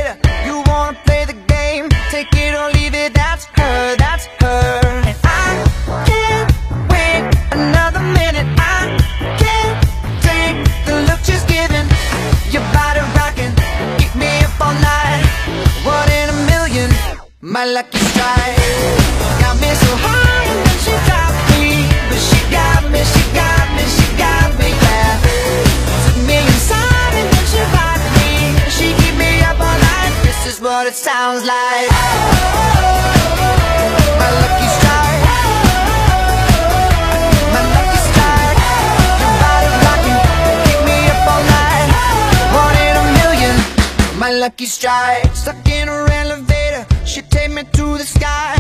elevator. You wanna play the game, take it or leave it, that's her, that's her. And I can't wait another minute. I can't take the look she's giving. Your body rocking, keep me up all night. One in a million, my lucky strike. Got me so high and then she dropped me, but she got me, she got me, she got me, yeah. Took me inside and then she rocked me. She keep me up all night. This is what it sounds like. My lucky strike, my lucky strike. Your body rocking, keep me up all night. One in a million, my lucky strike. Stuck in her elevator, she take me to the sky.